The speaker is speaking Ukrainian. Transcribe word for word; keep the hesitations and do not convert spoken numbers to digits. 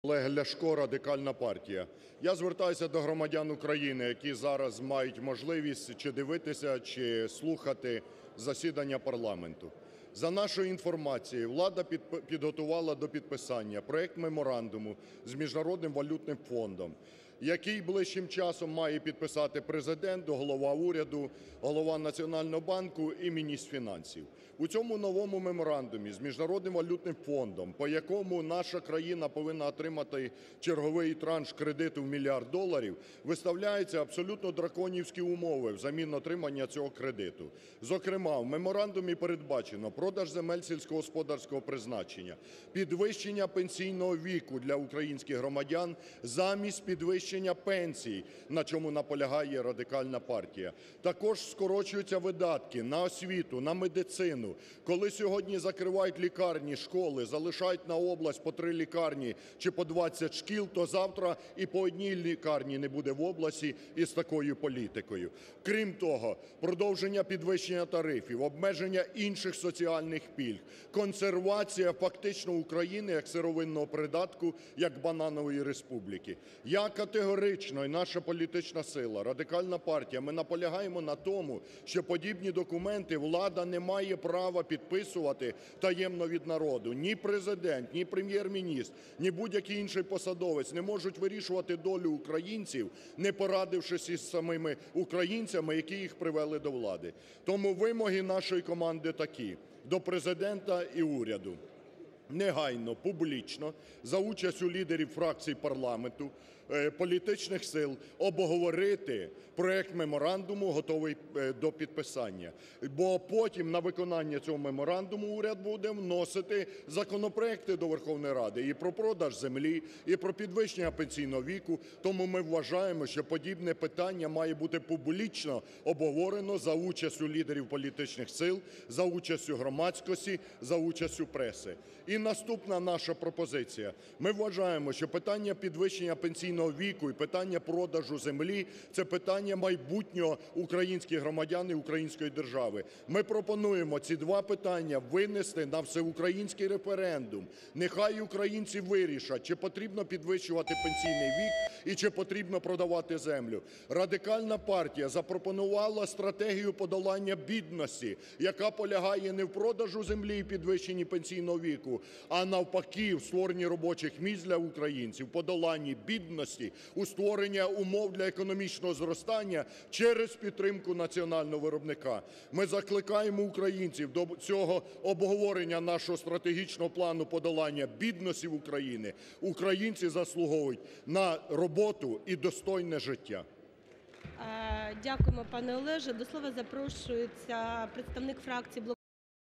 Олег Ляшко, Радикальна партія. Я звертаюся до громадян України, які зараз мають можливість чи дивитися, чи слухати засідання парламенту. За нашою інформацією, влада підготувала до підписання проект меморандуму з Міжнародним валютним фондом, який ближчим часом має підписати Президент, голова уряду, голова Національного банку і міністр фінансів. У цьому новому меморандумі з Міжнародним валютним фондом, по якому наша країна повинна отримати черговий транш кредиту в мільярд доларів, виставляються абсолютно драконівські умови взамін отримання цього кредиту. Зокрема, в меморандумі передбачено продаж земель сільськогосподарського призначення, підвищення пенсійного віку для українських громадян замість підвищення пенсій, на чому наполягає Радикальна партія. Також скорочуються видатки на освіту, на медицину. Коли сьогодні закривають лікарні, школи, залишають на область по три лікарні чи по двадцять шкіл, то завтра і по одній лікарні не буде в області із такою політикою. Крім того, продовження підвищення тарифів, обмеження інших соціальних пільг, консервація фактично України як сировинного придатку, як бананової республіки. Я категорично і наша політична сила, Радикальна партія, ми наполягаємо на тому, що подібні документи влада не має права підписувати таємно від народу. Ні Президент, ні Прем'єр-міністр, ні будь-який інший посадовець не можуть вирішувати долю українців, не порадившись із самими українцями, які їх привели до влади. Тому вимоги нашої команди такі: до Президента і уряду негайно, публічно, за участю лідерів фракцій парламенту, політичних сил обговорити проект меморандуму, готовий до підписання. Бо потім на виконання цього меморандуму уряд буде вносити законопроекти до Верховної Ради і про продаж землі, і про підвищення пенсійного віку. Тому ми вважаємо, що подібне питання має бути публічно обговорено за участю лідерів політичних сил, за участю громадськості, за участю преси. І наступна наша пропозиція. Ми вважаємо, що питання підвищення пенсійного віку і питання продажу землі – це питання майбутнього українських громадян і української держави. Ми пропонуємо ці два питання винести на всеукраїнський референдум. Нехай українці вирішать, чи потрібно підвищувати пенсійний вік і чи потрібно продавати землю. Радикальна партія запропонувала стратегію подолання бідності, яка полягає не в продажу землі і підвищенні пенсійного віку, а навпаки в створенні робочих місць для українців, подоланні бідності, у створення умов для економічного зростання через підтримку національного виробника. Ми закликаємо українців до цього обговорення нашого стратегічного плану подолання бідності в Україні. Українці заслуговують на роботу і достойне життя. Дякуємо, пане Олеже. До слова запрошується представник фракції